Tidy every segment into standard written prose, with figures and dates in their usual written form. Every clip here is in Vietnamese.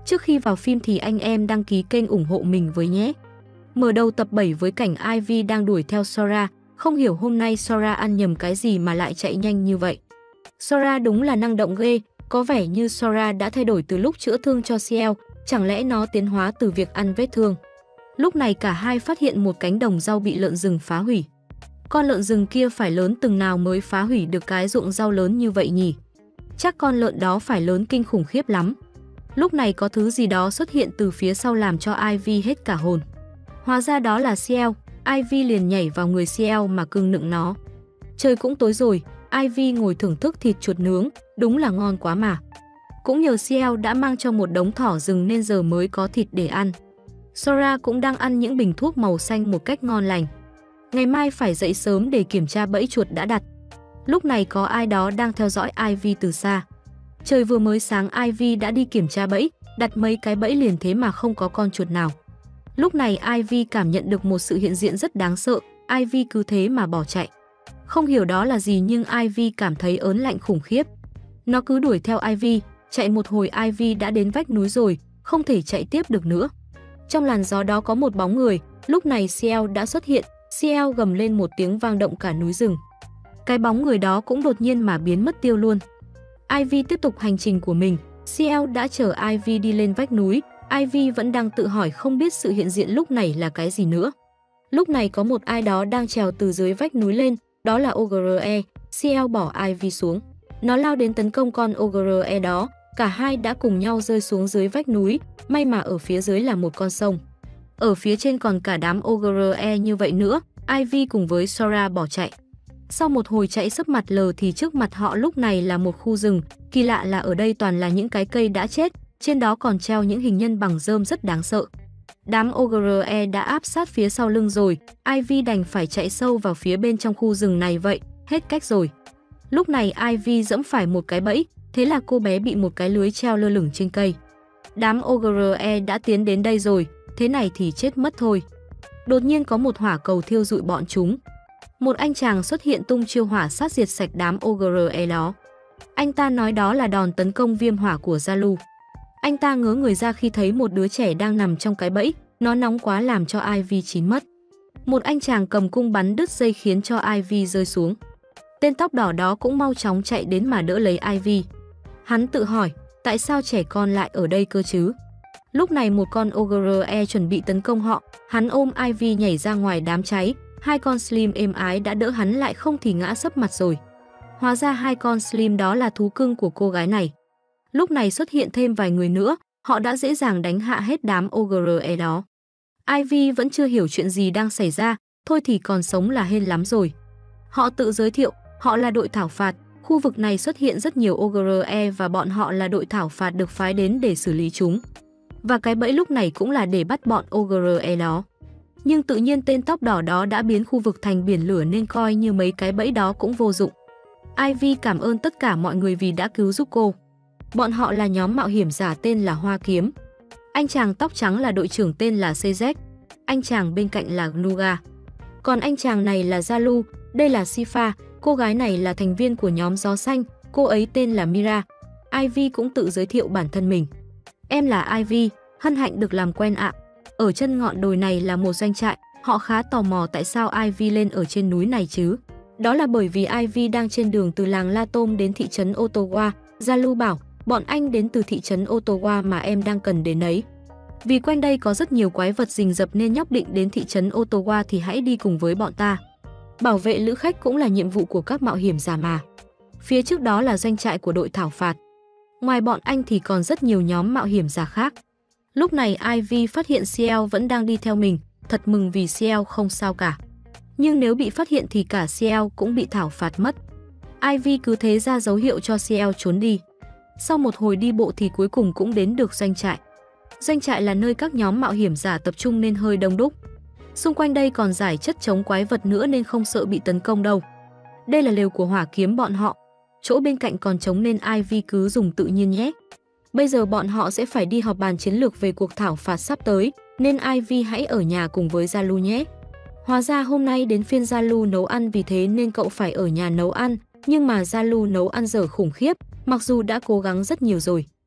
Trước khi vào phim thì anh em đăng ký kênh ủng hộ mình với nhé. Mở đầu tập 7 với cảnh Ivy đang đuổi theo Sora, không hiểu hôm nay Sora ăn nhầm cái gì mà lại chạy nhanh như vậy. Sora đúng là năng động ghê, có vẻ như Sora đã thay đổi từ lúc chữa thương cho Ciel, chẳng lẽ nó tiến hóa từ việc ăn vết thương. Lúc này cả hai phát hiện một cánh đồng rau bị lợn rừng phá hủy. Con lợn rừng kia phải lớn từng nào mới phá hủy được cái ruộng rau lớn như vậy nhỉ? Chắc con lợn đó phải lớn kinh khủng khiếp lắm. Lúc này có thứ gì đó xuất hiện từ phía sau làm cho Ivy hết cả hồn. Hóa ra đó là Ciel, Ivy liền nhảy vào người Ciel mà cưng nựng nó. Trời cũng tối rồi, Ivy ngồi thưởng thức thịt chuột nướng, đúng là ngon quá mà. Cũng nhờ Ciel đã mang cho một đống thỏ rừng nên giờ mới có thịt để ăn. Sora cũng đang ăn những bình thuốc màu xanh một cách ngon lành. Ngày mai phải dậy sớm để kiểm tra bẫy chuột đã đặt. Lúc này có ai đó đang theo dõi Ivy từ xa. Trời vừa mới sáng Ivy đã đi kiểm tra bẫy, đặt mấy cái bẫy liền thế mà không có con chuột nào. Lúc này Ivy cảm nhận được một sự hiện diện rất đáng sợ, Ivy cứ thế mà bỏ chạy. Không hiểu đó là gì nhưng Ivy cảm thấy ớn lạnh khủng khiếp. Nó cứ đuổi theo Ivy, chạy một hồi Ivy đã đến vách núi rồi, không thể chạy tiếp được nữa. Trong làn gió đó có một bóng người, lúc này Ciel đã xuất hiện, Ciel gầm lên một tiếng vang động cả núi rừng. Cái bóng người đó cũng đột nhiên mà biến mất tiêu luôn. Ivy tiếp tục hành trình của mình, Ciel đã chở Ivy đi lên vách núi, Ivy vẫn đang tự hỏi không biết sự hiện diện lúc này là cái gì nữa. Lúc này có một ai đó đang trèo từ dưới vách núi lên, đó là Ogre. Ciel bỏ Ivy xuống. Nó lao đến tấn công con Ogre đó, cả hai đã cùng nhau rơi xuống dưới vách núi, may mà ở phía dưới là một con sông. Ở phía trên còn cả đám Ogre như vậy nữa, Ivy cùng với Sora bỏ chạy. Sau một hồi chạy sấp mặt lờ thì trước mặt họ lúc này là một khu rừng, kỳ lạ là ở đây toàn là những cái cây đã chết, trên đó còn treo những hình nhân bằng rơm rất đáng sợ. Đám Ogre đã áp sát phía sau lưng rồi, Ivy đành phải chạy sâu vào phía bên trong khu rừng này vậy, hết cách rồi. Lúc này Ivy giẫm phải một cái bẫy, thế là cô bé bị một cái lưới treo lơ lửng trên cây. Đám Ogre đã tiến đến đây rồi, thế này thì chết mất thôi. Đột nhiên có một hỏa cầu thiêu rụi bọn chúng. Một anh chàng xuất hiện tung chiêu hỏa sát diệt sạch đám Ogre đó. Anh ta nói đó là đòn tấn công viêm hỏa của Zalu. Anh ta ngớ người ra khi thấy một đứa trẻ đang nằm trong cái bẫy, nó nóng quá làm cho Ivy chín mất. Một anh chàng cầm cung bắn đứt dây khiến cho Ivy rơi xuống. Tên tóc đỏ đó cũng mau chóng chạy đến mà đỡ lấy Ivy. Hắn tự hỏi, tại sao trẻ con lại ở đây cơ chứ? Lúc này một con Ogre chuẩn bị tấn công họ, hắn ôm Ivy nhảy ra ngoài đám cháy, hai con Slim êm ái đã đỡ hắn lại không thì ngã sấp mặt rồi. Hóa ra hai con Slim đó là thú cưng của cô gái này. Lúc này xuất hiện thêm vài người nữa, họ đã dễ dàng đánh hạ hết đám Ogre đó. Ivy vẫn chưa hiểu chuyện gì đang xảy ra, thôi thì còn sống là hên lắm rồi. Họ tự giới thiệu, họ là đội thảo phạt, khu vực này xuất hiện rất nhiều Ogre và bọn họ là đội thảo phạt được phái đến để xử lý chúng. Và cái bẫy lúc này cũng là để bắt bọn Ogre đó. Nhưng tự nhiên tên tóc đỏ đó đã biến khu vực thành biển lửa nên coi như mấy cái bẫy đó cũng vô dụng. Ivy cảm ơn tất cả mọi người vì đã cứu giúp cô. Bọn họ là nhóm mạo hiểm giả tên là Hoa Kiếm. Anh chàng tóc trắng là đội trưởng tên là Sejek. Anh chàng bên cạnh là Gnuga. Còn anh chàng này là Zalu, đây là Sifa, cô gái này là thành viên của nhóm Gió Xanh, cô ấy tên là Mira. Ivy cũng tự giới thiệu bản thân mình. Em là Ivy, hân hạnh được làm quen ạ. Ở chân ngọn đồi này là một doanh trại, họ khá tò mò tại sao Ivy lên ở trên núi này chứ. Đó là bởi vì Ivy đang trên đường từ làng La Tôm đến thị trấn Ottawa. Zalu bảo, bọn anh đến từ thị trấn Ottawa mà em đang cần đến ấy. Vì quanh đây có rất nhiều quái vật rình rập nên nhóc định đến thị trấn Ottawa thì hãy đi cùng với bọn ta. Bảo vệ lữ khách cũng là nhiệm vụ của các mạo hiểm giả mà. Phía trước đó là doanh trại của đội thảo phạt. Ngoài bọn anh thì còn rất nhiều nhóm mạo hiểm giả khác. Lúc này Ivy phát hiện Ciel vẫn đang đi theo mình, thật mừng vì Ciel không sao cả. Nhưng nếu bị phát hiện thì cả Ciel cũng bị thảo phạt mất. Ivy cứ thế ra dấu hiệu cho Ciel trốn đi. Sau một hồi đi bộ thì cuối cùng cũng đến được doanh trại. Doanh trại là nơi các nhóm mạo hiểm giả tập trung nên hơi đông đúc. Xung quanh đây còn rải chất chống quái vật nữa nên không sợ bị tấn công đâu. Đây là lều của Hỏa Kiếm bọn họ. Chỗ bên cạnh còn trống nên Ivy cứ dùng tự nhiên nhé. Bây giờ bọn họ sẽ phải đi họp bàn chiến lược về cuộc thảo phạt sắp tới, nên Ivy hãy ở nhà cùng với Zalu nhé. Hóa ra hôm nay đến phiên Zalu nấu ăn vì thế nên cậu phải ở nhà nấu ăn, nhưng mà Zalu nấu ăn dở khủng khiếp, mặc dù đã cố gắng rất nhiều rồi.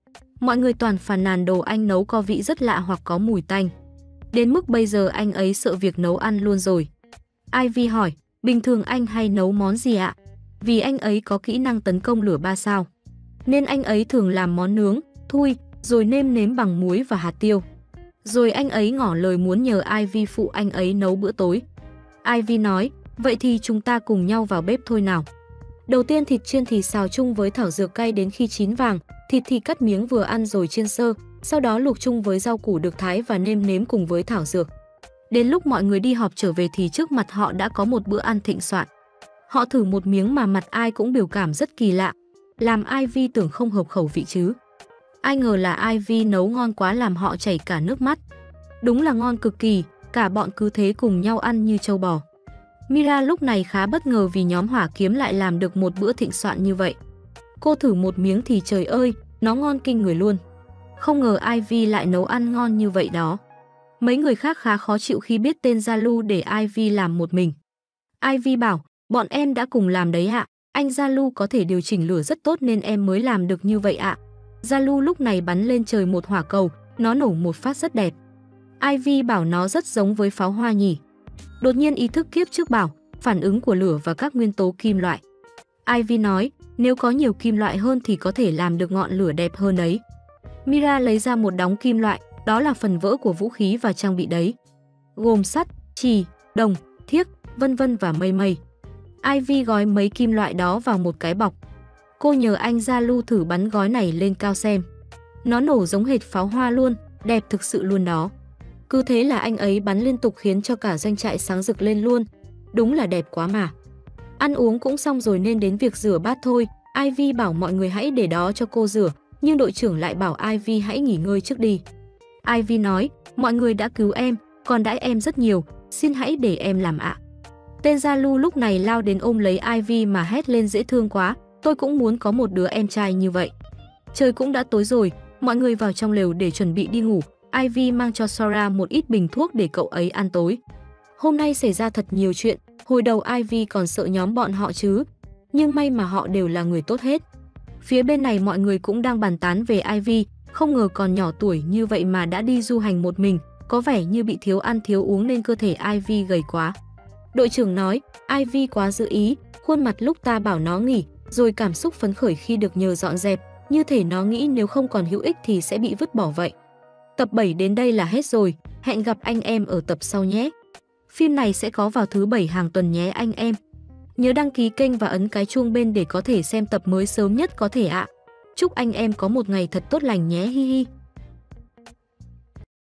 Mọi người toàn phàn nàn đồ anh nấu có vị rất lạ hoặc có mùi tanh. Đến mức bây giờ anh ấy sợ việc nấu ăn luôn rồi. Ivy hỏi, bình thường anh hay nấu món gì ạ? Vì anh ấy có kỹ năng tấn công lửa 3 sao. Nên anh ấy thường làm món nướng, thui, rồi nêm nếm bằng muối và hạt tiêu. Rồi anh ấy ngỏ lời muốn nhờ Ivy phụ anh ấy nấu bữa tối. Ivy nói, vậy thì chúng ta cùng nhau vào bếp thôi nào. Đầu tiên thịt chiên thì xào chung với thảo dược cay đến khi chín vàng, thịt thì cắt miếng vừa ăn rồi chiên sơ, sau đó luộc chung với rau củ được thái và nêm nếm cùng với thảo dược. Đến lúc mọi người đi họp trở về thì trước mặt họ đã có một bữa ăn thịnh soạn. Họ thử một miếng mà mặt ai cũng biểu cảm rất kỳ lạ, làm Ivy tưởng không hợp khẩu vị chứ. Ai ngờ là Ivy nấu ngon quá làm họ chảy cả nước mắt. Đúng là ngon cực kỳ, cả bọn cứ thế cùng nhau ăn như trâu bò. Mira lúc này khá bất ngờ vì nhóm Hỏa Kiếm lại làm được một bữa thịnh soạn như vậy. Cô thử một miếng thì trời ơi, nó ngon kinh người luôn. Không ngờ Ivy lại nấu ăn ngon như vậy đó. Mấy người khác khá khó chịu khi biết tên Jalu để Ivy làm một mình. Ivy bảo, bọn em đã cùng làm đấy ạ. Anh Jalu có thể điều chỉnh lửa rất tốt nên em mới làm được như vậy ạ. Jalu lúc này bắn lên trời một hỏa cầu, nó nổ một phát rất đẹp. Ivy bảo nó rất giống với pháo hoa nhỉ. Đột nhiên ý thức kiếp trước bảo, phản ứng của lửa và các nguyên tố kim loại. Ivy nói, nếu có nhiều kim loại hơn thì có thể làm được ngọn lửa đẹp hơn đấy. Mira lấy ra một đống kim loại, đó là phần vỡ của vũ khí và trang bị đấy. Gồm sắt, chì, đồng, thiếc, vân vân và mây mây. Ivy gói mấy kim loại đó vào một cái bọc. Cô nhờ anh Jalu thử bắn gói này lên cao xem. Nó nổ giống hệt pháo hoa luôn, đẹp thực sự luôn đó. Cứ thế là anh ấy bắn liên tục khiến cho cả doanh trại sáng rực lên luôn. Đúng là đẹp quá mà. Ăn uống cũng xong rồi nên đến việc rửa bát thôi. Ivy bảo mọi người hãy để đó cho cô rửa, nhưng đội trưởng lại bảo Ivy hãy nghỉ ngơi trước đi. Ivy nói, mọi người đã cứu em, còn đãi em rất nhiều, xin hãy để em làm ạ. Tên Jalu lúc này lao đến ôm lấy Ivy mà hét lên dễ thương quá, tôi cũng muốn có một đứa em trai như vậy. Trời cũng đã tối rồi, mọi người vào trong lều để chuẩn bị đi ngủ. Ivy mang cho Sora một ít bình thuốc để cậu ấy ăn tối. Hôm nay xảy ra thật nhiều chuyện, hồi đầu Ivy còn sợ nhóm bọn họ chứ, nhưng may mà họ đều là người tốt hết. Phía bên này mọi người cũng đang bàn tán về Ivy, không ngờ còn nhỏ tuổi như vậy mà đã đi du hành một mình, có vẻ như bị thiếu ăn thiếu uống nên cơ thể Ivy gầy quá. Đội trưởng nói, Ivy quá giữ ý, khuôn mặt lúc ta bảo nó nghỉ, rồi cảm xúc phấn khởi khi được nhờ dọn dẹp, như thể nó nghĩ nếu không còn hữu ích thì sẽ bị vứt bỏ vậy. Tập 7 đến đây là hết rồi, hẹn gặp anh em ở tập sau nhé. Phim này sẽ có vào thứ 7 hàng tuần nhé anh em. Nhớ đăng ký kênh và ấn cái chuông bên để có thể xem tập mới sớm nhất có thể ạ. Chúc anh em có một ngày thật tốt lành nhé, hi hi.